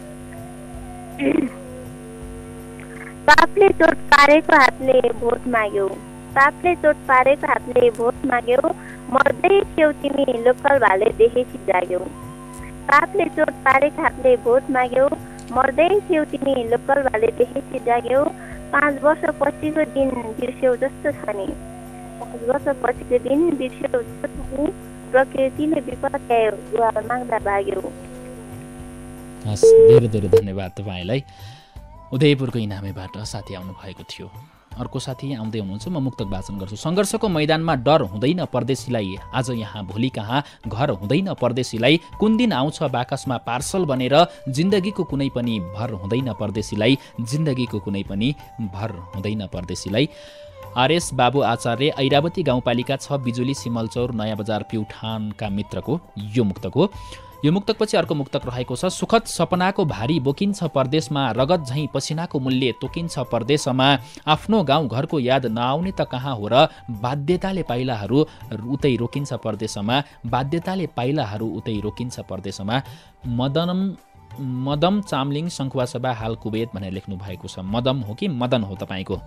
पापले चोट पारेको हातले भोट माग्यौ, पापले चोट पारेको हातले भोट माग्यौ, मर्दै थियौ तिमी लोकल भाले देखेपछि जाग्यौ। पापले चोट पारेको हातले भोट माग्यौ, मर्दै थियौ तिमी लोकल भाले देखेपछि जाग्यौ। पाँच वर्ष पछिको दिन बिर्स्यौ जस्तो छ नि, पाँच वर्ष पछिको दिन बिर्स्यौ जस्तो छ नि, प्रकृतिले विपद ल्यायो गुहार माग्दा भाग्यौ। हस्, धेरै धेरै धन्यवाद तपाईँलाई। उदयपुरको इनामेबाट साथी आउनु भएको थियो। अर्को साथी आउँदै हुनुहुन्छ, म मुक्तक वाचन गर्छु। सङ्घर्षको मैदानमा डर हुँदैन परदेशीलाई, आज यहाँ भोलि कहाँ घर हुँदैन परदेशीलाई। कुन दिन आउँछ बाकसमा पार्सल बनेर, जिन्दगीको कुनै पनि भर हुँदैन परदेशीलाई, जिन्दगीको कुनै पनि भर हुँदैन परदेशीलाई। आरएस बाबु आचार्य, ऐरावती गाउँपालिका छ, बिजुली सिमलचौर, नयाँ बजार प्युठानका मित्रको यो मुक्तक हो। यो मुक्तकपछि अर्को मुक्तक रहेको छ। सुखद सपनाको भारी बोकिन्छ परदेशमा, रगत झैँ पसिनाको मूल्य तोकिन्छ परदेशमा। आफ्नो गाउँ घरको याद नआउने त कहाँ हो र, बाध्यताले पाइलाहरू उतै रोकिन्छ परदेशमा, बाध्यताले पाइलाहरू उतै रोकिन्छ परदेशमा। मदन मदम चामलिङ सङ्खुवासभा हाल कुवेत भनेर लेख्नु भएको छ। मदम हो कि मदन हो? तपाईँको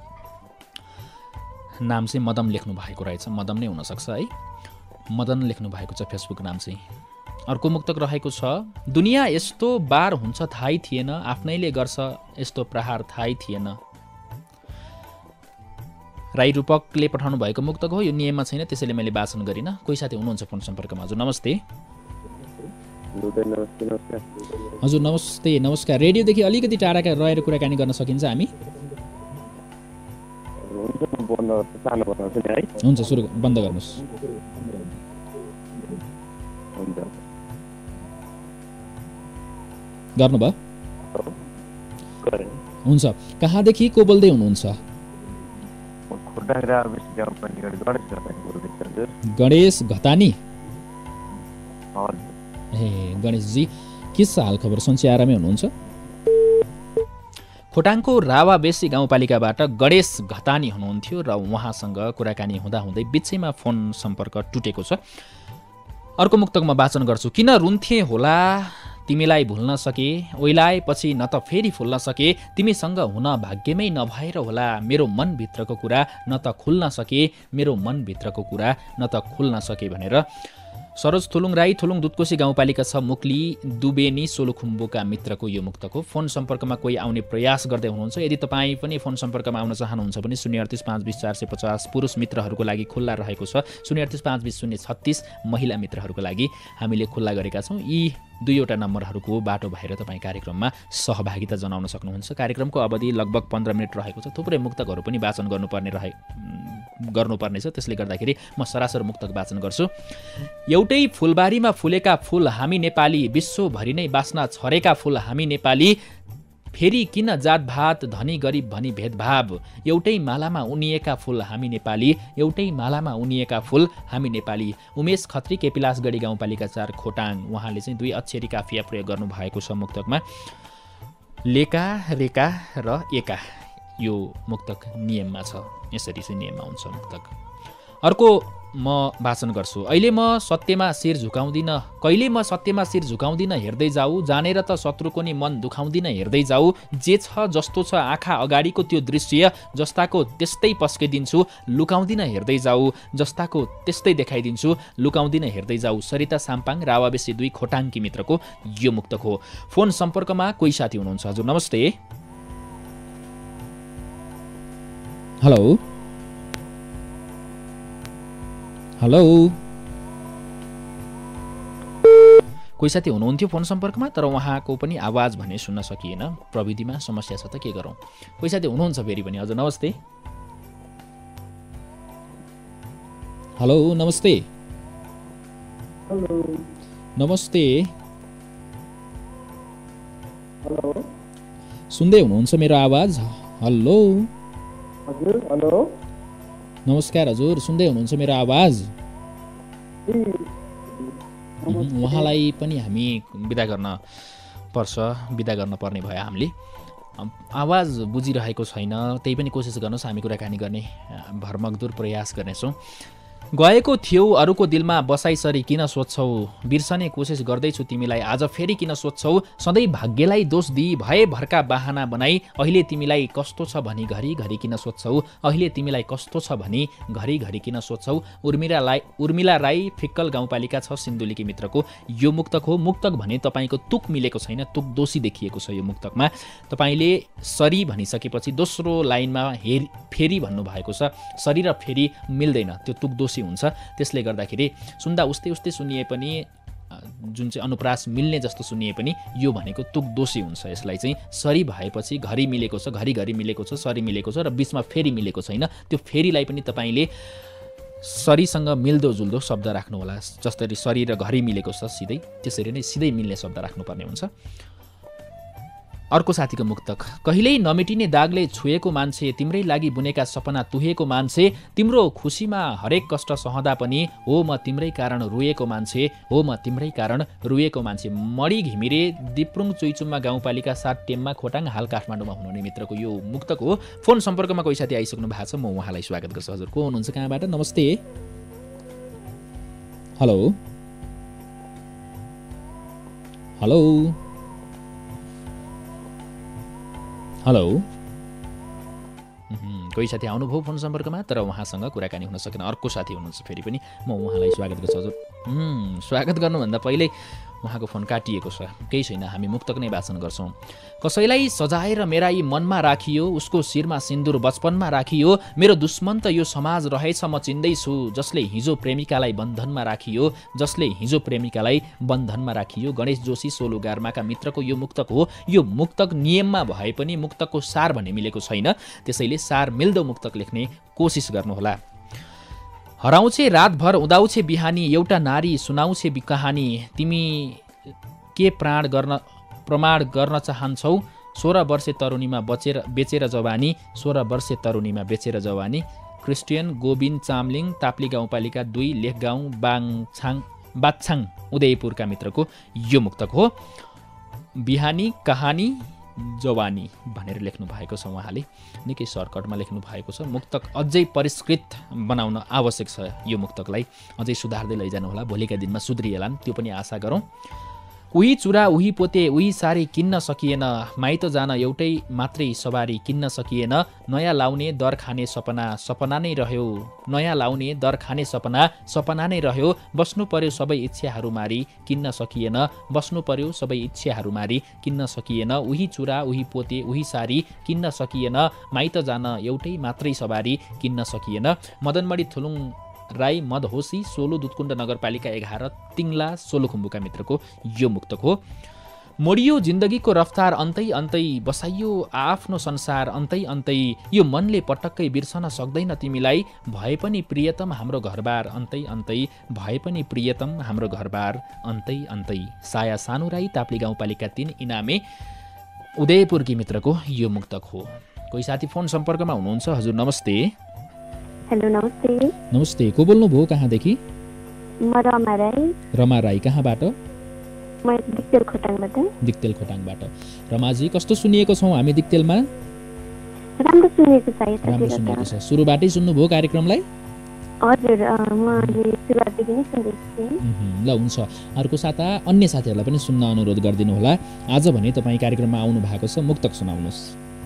नाम चाहिँ मदम लेख्नु भएको रहेछ, मदम नै हुनसक्छ है। मदन लेख्नु भएको छ फेसबुक नाम चाहिँ। अर्को मुक्तक रहेको छ। दुनियाँ यस्तो बार हुन्छ थाहै थिएन, आफ्नैले गर्छ यस्तो प्रहार थाहै थिएन। राई रूपकले पठाउनु भएको मुक्तक हो। यो नियममा छैन, त्यसैले मैले वाचन गरिनँ। कोही साथी हुनुहुन्छ फोन सम्पर्कमा। हजुर नमस्ते। हजुर नमस्ते। नमस्कार। रेडियोदेखि अलिकति टाढा रहेर कुराकानी गर्न सकिन्छ हामी? हुन्छ, सुरु बन्द गर्नुहोस्। गर्नुभयो? हुन्छ। कहाँदेखि को बोल्दै हुनुहुन्छ? गणेश घतानी। ए गणेशजी, के छ हाल खबर? सन्चै आरामै हुनुहुन्छ? खोटाङको रावा बेसी गाउँपालिकाबाट गणेश घतानी हुनुहुन्थ्यो र उहाँसँग कुराकानी हुँदाहुँदै बिचैमा फोन सम्पर्क टुटेको छ। अर्को मुक्तक म वाचन गर्छु। किन रुन्थे होला तिमीलाई भुल्न सके ओइलाएपछि न त फेरि फुल्न सके तिमीसँग हुन भाग्यमै नभएर होला मेरो मनभित्रको कुरा न त खुल्न सके मेरो मनभित्रको कुरा न त खुल्न सके भनेर सरोज थुलुङ राई थुलुङ दुधकोशी गाउँपालिका छ मुक्ली दुबेनी सोलुखुम्बुका मित्रको यो मुक्तक हो। फोन सम्पर्कमा कोही आउने प्रयास गर्दै हुनुहुन्छ। यदि तपाईँ पनि फोन सम्पर्कमा आउन चाहनुहुन्छ भने शून्य अडतिस पाँच बिस चार सय पचास पुरुष मित्रहरूको लागि खुल्ला रहेको छ। शून्य अडतिस पाँच बिस शून्य छत्तिस महिला मित्रहरूको लागि हामीले खुल्ला गरेका छौँ। यी दुईवटा नम्बरहरूको बाटो भएर तपाईँ कार्यक्रममा सहभागिता जनाउन सक्नुहुन्छ। कार्यक्रमको अवधि लगभग पन्ध्र मिनट रहेको छ। थुप्रै मुक्तकहरू पनि वाचन गर्नुपर्ने रहे गर्नुपर्नेछ। त्यसले गर्दाखेरि म सरासर मुक्तक वाचन गर्छु। एउटै फुलबारीमा फुलेका फुल हामी नेपाली विश्वभरि नै बाँच्न छरेका फुल हामी नेपाली फेरि किन जातभात धनी गरिब भनी भेदभाव एउटै मालामा उनिएका फुल हामी नेपाली एउटै मालामा उनिएका फुल हामी नेपाली। उमेश खत्री केपिलासगढी गाउँपालिका चार खोटाङ उहाँले चाहिँ दुई अक्षरी काफिया प्रयोग गर्नुभएको छ मुक्तकमा। लेका रेका र एका यो मुक्तक नियममा छ। यसरी चाहिँ नियममा हुन्छ मुक्तक। अर्को म वाचन गर्छु। अहिले म सत्यमा शिर झुकाउँदिन कहिले म सत्यमा शिर झुकाउँदिन हेर्दै जाऊ जानेर त शत्रुको नि मन दुखाउँदिन हेर्दै जाऊ जे छ जस्तो छ आँखा अगाडिको त्यो दृश्य जस्ताको त्यस्तै पस्किदिन्छु लुकाउँदिन हेर्दै जाऊ जस्ताको त्यस्तै देखाइदिन्छु लुकाउँदिन हेर्दै जाऊ। सरिता साम्पाङ रावाबेसी दुई खोटाङकी मित्रको यो मुक्तक हो। फोन सम्पर्कमा कोही साथी हुनुहुन्छ। हजुर नमस्ते। हेलो हेलो कोही साथी हुनुहुन्थ्यो फोन सम्पर्कमा तर उहाँको पनि आवाज भने सुन्न सकिएन। प्रविधिमा समस्या छ त के गरौँ। कोही साथी हुनुहुन्छ फेरि पनि। हजुर नमस्ते। हेलो नमस्ते। हेलो नमस्ते। हेलो सुन्दै हुनुहुन्छ मेरो आवाज? हेलो हजुर हेलो नमस्कार हजुर सुन्दै हुनुहुन्छ मेरो आवाज? उहाँलाई पनि हामी बिदा गर्न पर्छ बिदा गर्न पर्ने भयो। हामीले आवाज बुझिरहेको छैन त्यही पनि कोसिस गर्नुहोस् हामी कुराकानी गर्ने भरमग्दुर प्रयास गर्नेछौँ। गएको थियौ अरूको दिलमा बसाइसरी किन सोध्छौ बिर्सने कोसिस गर्दैछु तिमीलाई आज फेरि किन सोध्छौ सधैँ भाग्यलाई दोष दिई भए भरका बाहना बनाई अहिले तिमीलाई कस्तो छ भनी घरिघरि किन सोध्छौ अहिले तिमीलाई कस्तो छ भनी घरिघरि किन सोध्छौ। उर्मिला राई उर्मिला राई फिक्कल गाउँपालिका छ सिन्धुलीकी मित्रको यो मुक्तक हो। मुक्तक भने तपाईँको तुक मिलेको छैन तुक दोषी देखिएको छ यो मुक्तकमा। तपाईँले सरी भनिसकेपछि दोस्रो लाइनमा हेर फेरि भन्नुभएको छ। सरी र फेरि मिल्दैन त्यो तुक दोषी हुन्छ। त्यसले गर्दाखेरि सुन्दा उस्तै उस्तै सुनिए पनि जुन चाहिँ अनुप्रास मिल्ने जस्तो सुनिए पनि यो भनेको तुक दोषी हुन्छ। यसलाई चाहिँ सरी भएपछि घरि मिलेको छ घरिघरि मिलेको छ सरी मिलेको छ र बिचमा फेरि मिलेको छैन। त्यो फेरिलाई पनि तपाईँले सरीसँग मिल्दोजुल्दो शब्द राख्नुहोला। जसरी सरी र घरि मिलेको छ सिधै त्यसरी नै सिधै मिल्ने शब्द राख्नुपर्ने हुन्छ। अर्को साथीको मुक्तक। कहिल्यै नमेटिने दागले छुएको मान्छे तिम्रै लागि बुनेका सपना तुहेको मान्छे तिम्रो खुसीमा हरेक कष्ट सहँदा पनि हो म तिम्रै कारण रुएको मान्छे हो म तिम्रै कारण रुएको मान्छे। मडी घिमिरे दिप्रुङ चुइचुम्मा गाउँपालिका सात टेममा खोटाङ हाल काठमाडौँमा हुनुहुने मित्रको यो मुक्तक हो। फोन सम्पर्कमा कोही साथी आइसक्नु भएको छ। म उहाँलाई स्वागत गर्छु। हजुर को हुनुहुन्छ कहाँबाट? नमस्ते। हेलो हेलो हेलो कोही साथी आउनुभयो फोन सम्पर्कमा तर उहाँसँग कुराकानी हुन सकेन। अर्को साथी हुनुहुन्छ फेरि पनि म उहाँलाई स्वागत गर्छु। हजुर स्वागत गर्नुभन्दा पहिल्यै उहाँको फोन काटिएको छ। केही छैन हामी मुक्तक नै वाचन गर्छौँ। कसैलाई सजाएर मेराई मनमा राखियो उसको शिरमा सिन्दुर बचपनमा राखियो मेरो दुश्मन त यो समाज रहेछ म चिन्दैछु जसले हिजो प्रेमिकालाई बन्धनमा राखियो जसले हिजो प्रेमिकालाई बन्धनमा राखियो। गणेश जोशी सोलु गार्माका मित्रको यो मुक्तक हो। यो मुक्तक नियममा भए पनि मुक्तकको सार भन्ने मिलेको छैन। त्यसैले सार मिल्दो मुक्तक लेख्ने कोसिस गर्नुहोला। हराउँछे रातभर उदाउँछे बिहानी एउटा नारी सुनाउँछे कहानी तिमी के प्राण गर्न प्रमाण गर्न चाहन्छौ सोह्र वर्षे तरुणीमा बचेर बेचेर जवानी सोह्र वर्षे तरुणीमा बेचेर जवानी। क्रिस्टियन गोविन्द चामलिङ ताप्ली गाउँपालिका दुई लेखगाउँ बाङछाङ बाछाङ उदयपुरका मित्रको यो मुक्तक हो। बिहानी कहानी जवानी भनेर लेख्नु भएको छ। उहाँले निकै सर्टकटमा लेख्नु भएको छ। मुक्तक अझै परिष्कृत बनाउन आवश्यक छ। यो मुक्तकलाई अझै सुधार्दै लैजानु होला। भोलिका दिनमा सुध्रिएलान् त्यो पनि आशा गरौँ। उही चुरा उही पोते उही सारी किन्न सकिएन, माइत जान एउटै मात्रै सवारी किन्न सकिएन, नयाँ लाउने दर खाने सपना सपना नै रह्यो, नयाँ लाउने दर खाने सपना सपना नै रह्यो, बस्नु पर्यो सबै इच्छाहरू मारी किन्न सकिएन, बस्नु पर्यो सबै इच्छाहरू मारी किन्न सकिएन, उही चुरा उही पोते उही सारी किन्न सकिएन, माइत जान एउटै मात्रै सवारी किन्न सकिएन। मदनमणि थुलुङ राई मदहोसी सोलु दुधकुण्ड नगरपालिका एघार तिङ्ला सोलुखुम्बुका मित्रको यो मुक्तक हो। मोडियो जिन्दगीको रफ्तार अन्तै अन्तै, बसाइयो आफ्नो संसार अन्तै अन्तै, यो मनले पटक्कै बिर्सन सक्दैन तिमीलाई, भए पनि प्रियतम हाम्रो घरबार अन्तै अन्तै, भए पनि प्रियतम हाम्रो घरबार अन्तै अन्तै। साया सानु राई ताप्ली गाउँपालिका तीन इनामे उदयपुरकी मित्रको यो मुक्तक हो। कोही साथी फोन सम्पर्कमा हुनुहुन्छ। हजुर नमस्ते। हेलो नमस्ते। नमस्ते, को बोल्नुभयो कहाँदेखि? म रमा राई। रमा राई कहाँबाट? म दिक्तेल खोटाङबाट। दिक्तेल खोटाङबाट। रमाजी कस्तो सुनिएको छौँ हामी दिक्तेलमा? राम्रो सुनिएको छ। राम्रो सुनिएको छ। सुरुबाटै सुन्नुभयो कार्यक्रमलाई? हजुर, म सुरुवातदेखि नै सुन्दैछु। ल हुन्छ, अर्को साता अन्य साथीहरूलाई पनि सुन्न अनुरोध गरिदिनु होला। आज भने तपाईँ कार्यक्रममा आउनु भएको छ, मुक्तक सुनाउनुहोस्।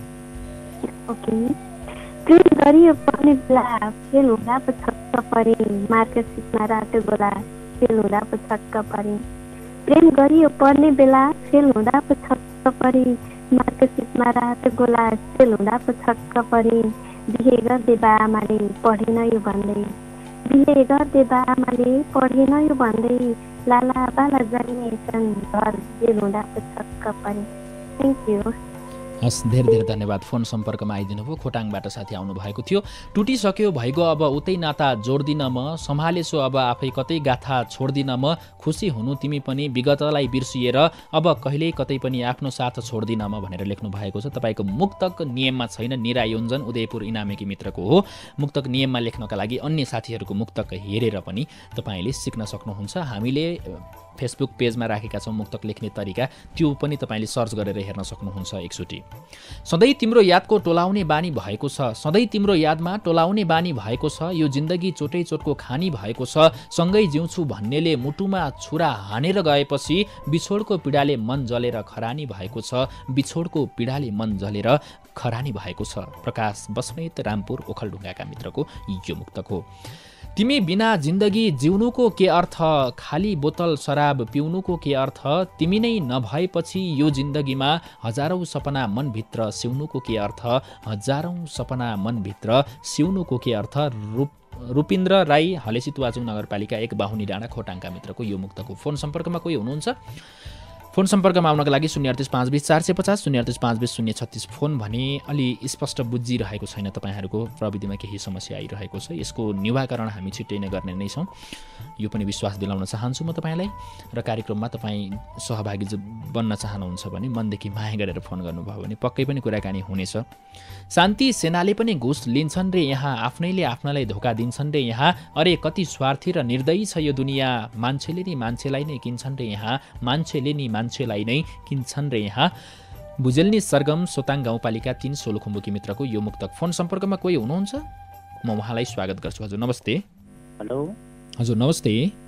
ओके। प्रेम गरियो पर्ने बेला फेल हुँदा पो छक्क परे, मार्कसिटमा रातो गोला फेल हुँदा पो छक्क परे। प्रेम गरियो पर्ने बेला फेल हुँदा पो छक्क परे, मार्कसिटमा रातो गोला फेल हुँदा पो छक्क परे। बिहे गर्दै बा आमाले पढेन यो भन्दै, बिहे गर्दै बा आमाले पढेन यो भन्दै, लाला बाला जानेछन् घर जेल हुँदा पो छक्क परे। Thank you. हस्, धेरै धेरै धन्यवाद। फोन सम्पर्कमा आइदिनु भयो। खोटाङबाट साथी आउनुभएको थियो। टुटिसक्यो भइगयो अब उतै नाता जोड्दिन म, सम्हालेछु अब आफै कतै गाथा छोड्दिन म, खुसी हुनु तिमी पनि विगतलाई बिर्सिएर, अब कहिल्यै कतै पनि आफ्नो साथ छोड्दिन म भनेर लेख्नु भएको छ। तपाईँको मुक्तक नियममा छैन। निरा योन्जन उदयपुर इनामेकी मित्रको हो। मुक्तक नियममा लेख्नका लागि अन्य साथीहरूको मुक्तक हेरेर पनि तपाईँले सिक्न सक्नुहुन्छ। हामीले फेसबुक पेजमा राखेका छौँ मुक्तक लेख्ने तरिका, त्यो पनि तपाईँले सर्च गरेर हेर्न सक्नुहुन्छ एकचोटि। सधैँ तिम्रो यादको टोलाउने बानी भएको छ, सधैँ तिम्रो यादमा टोलाउने बानी भएको छ, यो जिन्दगी चोटै चोटको खानी भएको छ, सँगै जिउँछु भन्नेले मुटुमा छुरा हानेर गएपछि, बिछोडको पीडाले मन जलेर खरानी भएको छ, बिछोडको पीडाले मन जलेर खरानी भएको छ। प्रकाश बस्नेत रामपुर ओखलढुङ्गाका मित्रको यो मुक्तक हो। तिमी बिना जिन्दगी जिउनुको के अर्थ, खाली बोतल शराब पिउनुको के अर्थ, तिमी नै नभएपछि यो जिन्दगीमा हजारौँ सपना मनभित्र सिउनुको के अर्थ, हजारौँ सपना मनभित्र सिउनुको के अर्थ। रूप रूपिन्द्र राई हलेसी तुवाचुङ नगरपालिका एक बाहुनी डाँडा खोटाङका मित्रको यो मुक्तको। फोन सम्पर्कमा कोही हुनुहुन्छ? फोन सम्पर्कमा आउनका लागि शून्य अडतिस पाँच बिस चार सय पचास शून्य अडतिस पाँच बिस शून्य छत्तिस। फोन भने अलि स्पष्ट बुझिरहेको छैन, तपाईँहरूको प्रविधिमा केही समस्या आइरहेको छ। यसको निवारण हामी छिट्टै नै गर्ने नै छौँ, यो पनि विश्वास दिलाउन चाहन्छु म तपाईँलाई। र कार्यक्रममा तपाईँ सहभागी बन्न चाहनुहुन्छ भने मनदेखि माया गरेर फोन गर्नुभयो भने पक्कै पनि कुराकानी हुनेछ। शान्ति सेनाले पनि घुस लिन्छन् रे यहाँ, आफ्नैले आफ्नालाई धोका दिन्छन् रे यहाँ, अरे कति स्वार्थी र निर्दयी छ यो दुनियाँ, मान्छेले नि मान्छेलाई नै किन्छन् रे यहाँ, मान्छेले नि मान्छेलाई नै किन्छन् रे यहाँ। भुजेलनी सरगम सोताङ गाउँपालिका तीन सोलुखुम्बुकी मित्रको यो मुक्तक। फोन सम्पर्कमा कोही हुनुहुन्छ? म उहाँलाई स्वागत गर्छु। हजुर नमस्ते। हेलो। हजुर नमस्ते।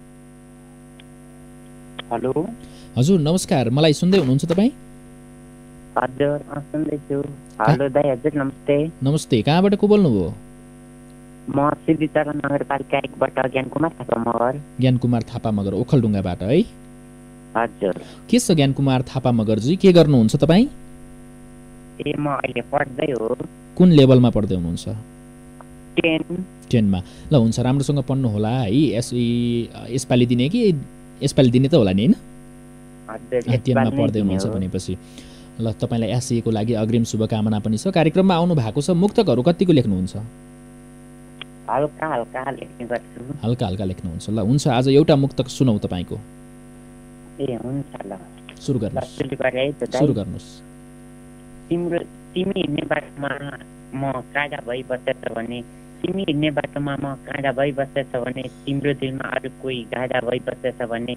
हेलो। हजुर नमस्कार, मलाई सुन्दै हुनुहुन्छ तपाईँ? हजुर सुन्दैछु। हेलो दाइ, हजुर नमस्ते। नमस्ते, कहाँबाट को बोल्नुभयो? म सिद्धिचरण नगरपालिका एकबाट ज्ञान कुमार थापा मगर। ज्ञान कुमार थापा मगर ओखलढुङ्गाबाट है? हजुर। के छ ज्ञान कुमार थापा मगरजी, के गर्नुहुन्छ तपाईँ? ए म अहिले पढ्दै हो। कुन लेभलमा पढ्दै हुनुहुन्छ? टेन। टेनमा। ल हुन्छ, राम्रोसँग पढ्नु होला है। यस यसपालि दिने कि यसपालि दिने त होला नि, होइन? टेनमा पढ्दै हुनुहुन्छ भनेपछि ल तपाईँलाई एसईको लागि अग्रिम शुभकामना पनि छ। कार्यक्रममा आउनु भएको छ। मुक्तकहरू कतिको लेख्नुहुन्छ? हल्का हल्का लेख्ने गर्छु। हल्का हल्का लेख्नुहुन्छ। ल हुन्छ, आज एउटा मुक्तक सुनौ तपाईँको। ए हुन्छ, ल सुरु गर्नुहोस्। सुरु गर्नुहोस्। तिम्रो तिमी हिँड्ने बाटोमा म काँडा भई बसेछ भने, तिमी हिँड्ने बाटोमा म काँडा भई बसेछ भने, तिम्रो दिलमा अरू कोही गाडा भई बसेछ भने,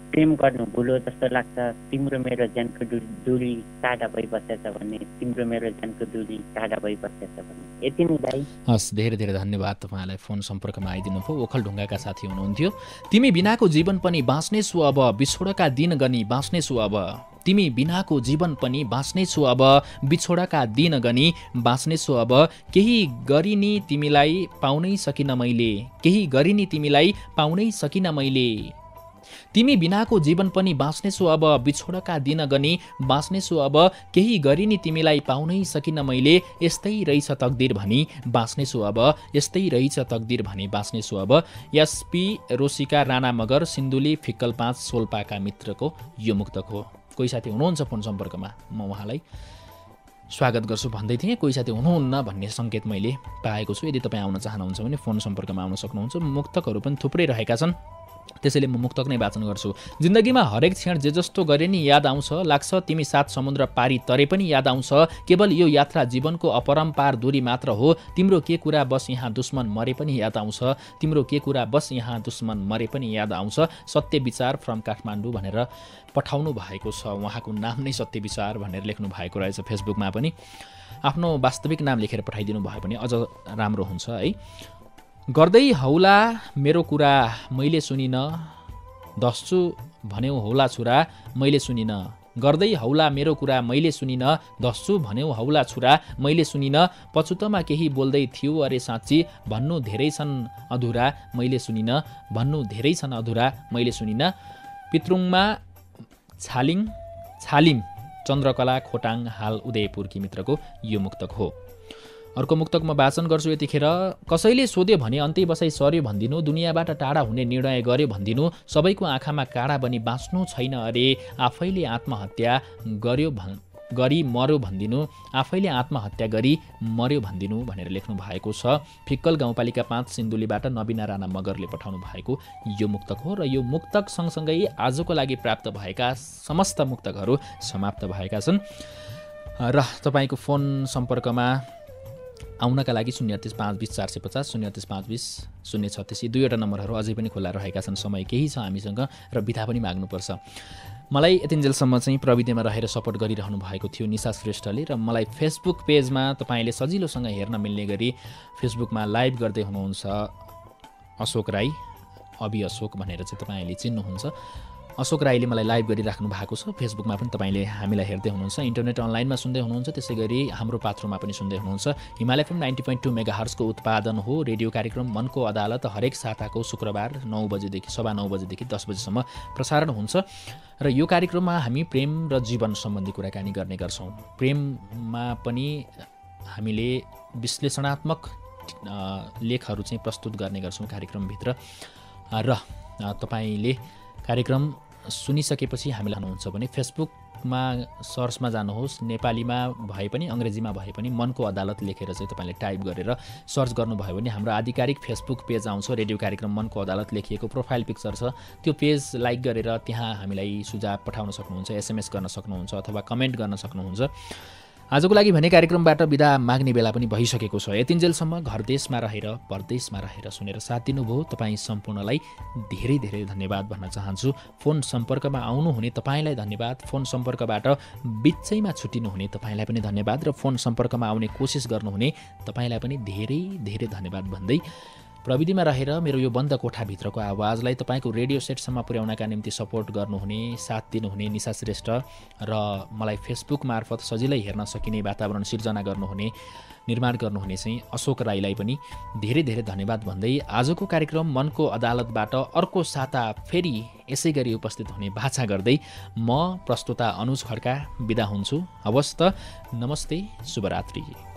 प्रेम गर्नु भुलो जस्तो लाग्छ, तिम्रो मेरो ज्यानको दूरी टाढा भइबसेछ भन्ने, तिम्रो मेरो ज्यानको दूरी टाढा भइबसेछ भन्ने। यति नै दाइ। हस्, धेरै धेरै धन्यवाद तपाईँलाई फोन सम्पर्कमा आइदिनु भयो। ओखलढुङ्गाका साथी हुनुहुन्थ्यो। तिमी बिनाको जीवन पनि बाँच्नेछु अब, बिछोडका दिन गनी बाँच्नेछु अब। तिमी बिनाको जीवन पनि बाँच्नेछु अब, बिछोडका दिन गनी बाँच्नेछु अब। केही गरिनी तिमीलाई पाउनै सकिन मैले, केही गरिनी तिमीलाई पाउनै सकिन मैले। तिमी बिनाको जीवन पनि बाँच्नेछु अब, बिछोडका दिन गनी बाँच्नेछु अब। केही गरिनी तिमीलाई पाउनै सकिन मैले, यस्तै रहेछ तकदिर भनी बाँच्नेछु अब, यस्तै रहेछ तकदिर भनी बाँच्नेछु अब। एसपी रोसिका राणा मगर, सिन्धुली फिक्कल पाँच सोल्पाका मित्रको यो मुक्तक हो। कोही साथी हुनुहुन्छ फोन सम्पर्कमा, म उहाँलाई स्वागत गर्छु भन्दै थिएँ। कोही साथी हुनुहुन्न भन्ने सङ्केत मैले पाएको छु। यदि तपाईँ आउन चाहनुहुन्छ भने फोन सम्पर्कमा आउन सक्नुहुन्छ। मुक्तकहरू पनि थुप्रै रहेका छन्, त्यसैले म मुक्तक नै वाचन गर्छु। जिन्दगीमा हरेक क्षण जे जस्तो गरे नि याद आउँछ, लाग्छ तिमी सात समुद्र पारी तरे पनि याद आउँछ। केवल यो यात्रा जीवनको अपरम्पार दूरी मात्र हो, तिम्रो के कुरा बस यहाँ दुश्मन मरे पनि याद आउँछ, तिम्रो के कुरा बस यहाँ दुश्मन मरे पनि याद आउँछ। सत्य विचार फ्रम काठमाडौँ भनेर पठाउनु भएको छ, उहाँको नाम नै सत्य विचार भनेर लेख्नु भएको रहेछ। फेसबुकमा पनि आफ्नो वास्तविक नाम लेखेर पठाइदिनु भयो भने अझ राम्रो हुन्छ है। गर्दै हौला मेरो कुरा मैले सुनिन, दस्छु भन्यौ हौला छुरा मैले सुनिन। गर्दै हौला मेरो कुरा मैले सुनिन, दस्छु भन्यौ हौला छुरा मैले सुनिन। पछुतमा केही बोल्दै थियो अरे साँच्ची, भन्नु धेरै छन् अधुरा मैले सुनिन, भन्नु धेरै छन् अधुरा मैले सुनिन। पितृङमा छालिङ छालिम चन्द्रकला खोटाङ, हाल उदयपुरकी मित्रको यो मुक्तक हो। अर्को मुक्तक म वाचन गर्छु यतिखेर। कसैले सोध्यो भने अन्त्य बसाइ सर्यो भनिदिनु, दुनियाँबाट टाढा हुने निर्णय गर्यो भनिदिनु। सबैको आँखामा काँडा बनी बाँच्नु छैन अरे, आफैले आत्महत्या गर्यो भन् गरी मर्यो भनिदिनु, आफैले आत्महत्या गरी मर्यो भनिदिनु भनेर लेख्नु भएको छ। फिक्कल गाउँपालिका पाँच सिन्धुलीबाट नबिना राणा मगरले पठाउनु भएको यो मुक्तक हो। र यो मुक्तक सँगसँगै आजको लागि प्राप्त भएका समस्त मुक्तकहरू समाप्त भएका छन्। र तपाईँको फोन सम्पर्कमा आउनका लागि शून्य अठतिस पाँच बिस चार सय पचास, शून्य अठतिस पाँच बिस शून्य छत्तिस यी दुईवटा नम्बरहरू अझै पनि खुल्ला रहेका छन्। समय केही छ हामीसँग र बिदा पनि माग्नुपर्छ। मलाई यतिन्जेलसम्म चाहिँ प्रविधिमा रहेर सपोर्ट गरिरहनु भएको थियो निशा श्रेष्ठले, र मलाई फेसबुक पेजमा तपाईँले सजिलोसँग हेर्न मिल्ने गरी फेसबुकमा लाइभ गर्दै हुनुहुन्छ अशोक राई, अभि अशोक भनेर चाहिँ तपाईँले चिन्नुहुन्छ। अशोक राईले मलाई लाइभ गरिराख्नु भएको छ। फेसबुकमा पनि तपाईँले हामीलाई हेर्दै हुनुहुन्छ, इन्टरनेट अनलाइनमा सुन्दै हुनुहुन्छ, त्यसै गरी हाम्रो पात्रोमा पनि सुन्दै हुनुहुन्छ। Himalaya FM ninety point two mega हर्जको उत्पादन हो। रेडियो कार्यक्रम मनको अदालत हरेक साताको शुक्रबार नौ बजेदेखि सवा नौ बजेदेखि दस बजीसम्म प्रसारण हुन्छ। र यो कार्यक्रममा हामी प्रेम र जीवन सम्बन्धी कुराकानी गर्ने गर्छौँ। प्रेममा पनि हामीले विश्लेषणात्मक लेखहरू चाहिँ प्रस्तुत गर्ने गर्छौँ कार्यक्रमभित्र। र तपाईँले कार्यक्रम सुनिसकेपछि हामीलाई हुनुहुन्छ भने फेसबुकमा सर्चमा जानुहोस्, नेपालीमा भए पनि अङ्ग्रेजीमा भए पनि मनको अदालत लेखेर चाहिँ तपाईँले टाइप गरेर सर्च गर्नुभयो भने हाम्रो आधिकारिक फेसबुक पेज आउँछ। रेडियो कार्यक्रम मनको अदालत लेखिएको प्रोफाइल पिक्चर छ, त्यो पेज लाइक गरेर त्यहाँ हामीलाई सुझाव पठाउन सक्नुहुन्छ, एसएमएस गर्न सक्नुहुन्छ अथवा कमेन्ट गर्न सक्नुहुन्छ। आजको लागि भने कार्यक्रमबाट बिदा माग्ने बेला पनि भइसकेको छ। यतिन्जेलसम्म घर देशमा रहेर परदेशमा रहेर सुनेर साथ दिनुभयो तपाईँ सम्पूर्णलाई धेरै धेरै धन्यवाद भन्न चाहन्छु। फोन सम्पर्कमा आउनुहुने तपाईँलाई धन्यवाद, फोन सम्पर्कबाट बिचैमा छुट्टिनुहुने तपाईँलाई पनि धन्यवाद, र फोन सम्पर्कमा आउने कोसिस गर्नुहुने तपाईँलाई पनि धेरै धेरै धन्यवाद भन्दै प्रविधिमा रहेर मेरो यो बन्द कोठाभित्रको आवाजलाई तपाईँको रेडियो सेटसम्म पुर्याउनका निम्ति सपोर्ट गर्नुहुने, साथ दिनुहुने निशा श्रेष्ठ र मलाई फेसबुक मार्फत सजिलै हेर्न सकिने वातावरण सिर्जना गर्नुहुने, निर्माण गर्नुहुने चाहिँ अशोक राईलाई पनि धेरै धेरै धन्यवाद भन्दै आजको कार्यक्रम मनको अदालतबाट अर्को साता फेरि यसै गरी उपस्थित हुने बाछा गर्दै म प्रस्तुता अनुज खड्का बिदा हुन्छु। हवस् त, नमस्ते, शुभरात्रि।